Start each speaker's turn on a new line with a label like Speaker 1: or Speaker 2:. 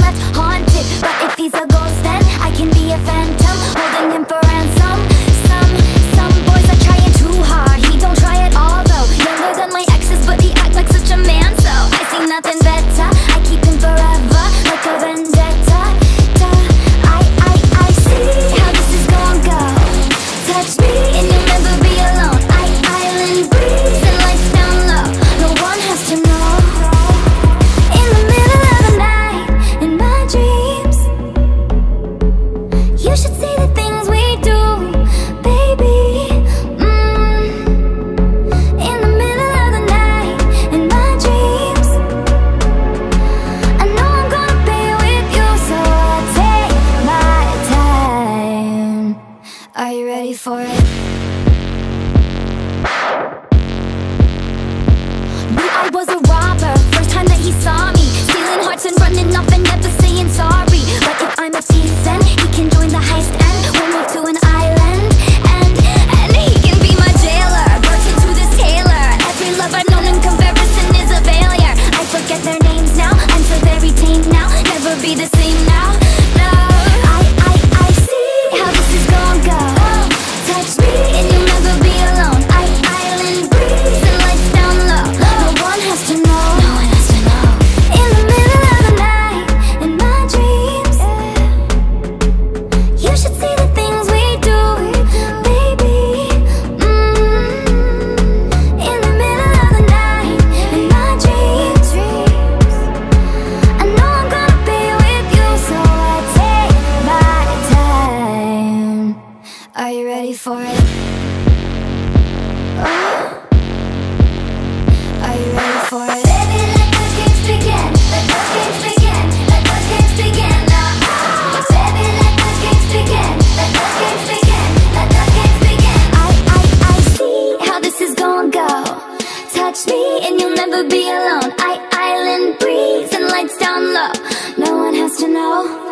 Speaker 1: left haunted. But if he's a ghost, then I can be a phantom, holding him for ransom. Some boys are trying too hard. He don't try at all though. Younger than my exes, but he act like such a man. So I see nothing better. I keep him forever, like a vendetta. I see how this is gonna go. Touch me and you'll never be alone. Island breeze and lights down low. No one has to know. In the middle of the night, in my dreams, you should see the things we do, baby. In the middle of the night, in my dreams, I know I'm gonna be with you, so I'll take my time. Are you ready for it? Knew I was a robber, first time that he saw me, stealing hearts and running off and never saying sorry. But if I'm a thief, then he can join the heist and we'll move to an island. And he can be my jailer, birth into this tailor. Every love I've known in comparison is a failure. I forget their names now, I'm so very tame now. Never be the same now, no. I see how this is gonna go. Touch me and you'll never be alone. Island breeze and lights down low. No one has to know. No one has to know. In the middle of the night, in my dreams, you should see the things we do, baby. In the middle of the night, in my dreams, I know I'm gonna be with you, so I take my time. Are you ready for it? Are you ready for it? Baby, let the games begin. Let the games begin. Let the games begin now. Baby, let the games begin. Let the games begin. Let the games begin. I see how this is gonna go. Touch me and you'll never be alone. Island breeze and lights down low. No one has to know.